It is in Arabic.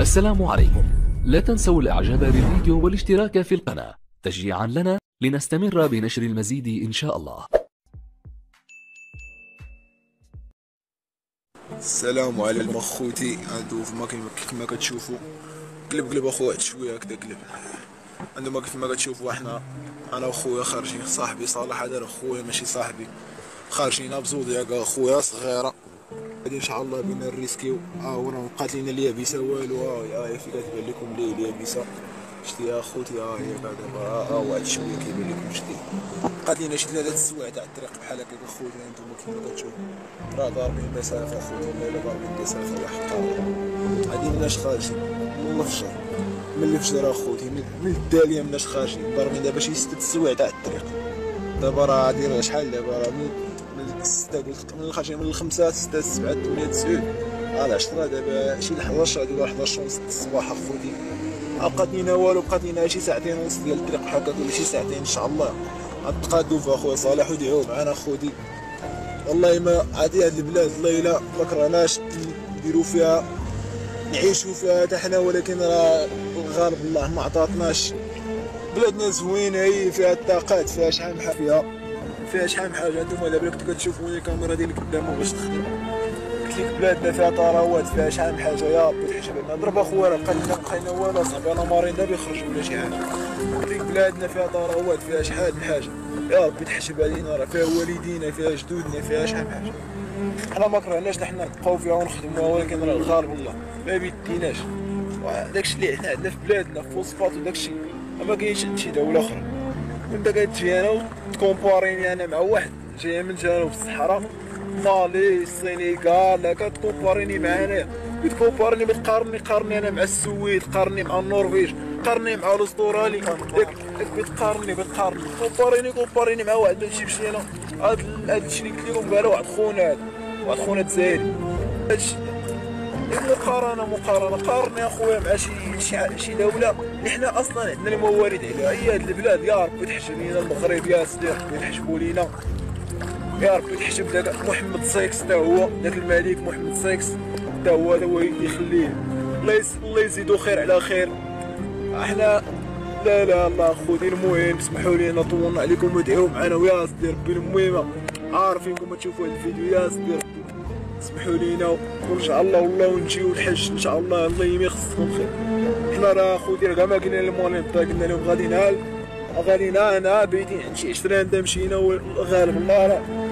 السلام عليكم. لا تنسوا الاعجاب بالفيديو والاشتراك في القناة تشجيعا لنا لنستمر بنشر المزيد ان شاء الله. السلام عليكم اخوتي. هادو كيما كتشوفوا قلب اخويا واحد شويه هكذا قلب. عندما كيما كتشوفوا انا وخويا خارجين، صاحبي صالح هذا خويا ماشي صاحبي، خارجين بزوديا خويا صغيره غادي ان شاء الله بينا نريسكيو. وراه بقات لينا اليابسه والو. هي في كتبان لكم لي اليابسه شتي يا اخوتي. هي دابا واحد شويه كيبان لكم شتي. بقات لينا شي 3 السوايع تاع الطريق بحال هكا اخوتي. انتم كيما كتشوفوا راه ضاربين مسافه اخوتي، لا ضاربين مسافه وحقا غادي مناش خارجين والله في الشهر من الفجر اخوتي، من الداليه مناش خارجين ضاربين دابا شي 6 السوايع تاع الطريق. دابا راه غادي شحال دابا راه من 6 قلت من خارجين من 5 6 7 8 9 على 10 دابا شي 11 غادي 11 ونص الصباح اخوتي. بقات لينا والو، بقات لينا شي ساعتين ونص ديال الطريق بحال هكا ولا شي ساعتين ان شاء الله غنتقادو في اخويا صالح ودعيو معانا اخوتي. والله ما عادي هاد البلاد والله الا ما كرهناش نديرو فيها نعيشو فيها حتى حنا، ولكن راه الغالب الله ما عطاتناش. بلادنا زوينه، هي فيها الطاقات، فيها شحال من حاجه، فيها شحال من حاجه. انتم دابا كنتو كتشوفوني الكاميرا ديالي قدامه باش تخدم. قلت لك بلادنا فيها ثروات، فيها شحال من حاجه. يا ربي تحشم لنا ضرب اخويا، راه بقينا والو صاحبي، انا مارين دابا يخرج ولا شي حاجه. قلت لك بلادنا فيها ثروات، فيها شحال من حاجه. يا ربي تحشم علينا، راه فيها والدينا، فيها جدودنا، فيها شحال من حاجه. حنا ما كرهناش نحنا نبقاو فيها ونخدموها، ولكن راه الغالب الله ما بيديناش. داكشي اللي حنا عندنا في بلادنا فوسفات وداكشي ما كاينش عند شي دوله اخرى. وانت كتجي انا وتكومباريني انا مع واحد جاي من جنوب الصحراء مالي السينيغال، لا كتكومباريني معانا، كتكومباريني قارني انا مع السويد، قارني مع النرويج، قارني مع الاسترالي، ياك كومباريني مع واحد ماشي بشي. انا هاد الشيء اللي قلت لكم قالوا واحد خونا جزائري. هادشي مقارنه قارني اخويا مع شي دوله اللي حنا اصلا عندنا الموارد عليها. هي هاد البلاد يا ربي تحشم لينا المغرب، يا سيدي ربي يحشموا لينا، يا ربي تحشم داك محمد سايكس حتى هو، داك الملك محمد سايكس حتى هو يخليه، الله يزيدو خير على خير. احنا لا الله اخوتي. المهم اسمحوا لي طولنا عليكم وادعيو معنا ويا سيدي ربي. المهم عارفينكم تشوفوا هاد الفيديو يا سيدي ربي اسمحوا لينا، وان شاء الله والله ونجيو الحج ان شاء الله. الله يخصكم خير. حنا راه اخوتي راه كاع ما قلنا للمولين قلنا لهم غادي نهار بيتين عند شي 20 مشينا، والغالب الله راه